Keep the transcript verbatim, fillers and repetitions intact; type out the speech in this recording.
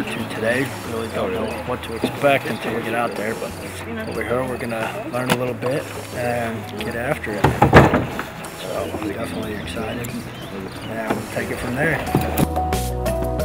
forward to today. Really don't know what to expect until we get out there, but over here we're gonna learn a little bit and get after it. So I'm definitely excited, and we'll take it from there.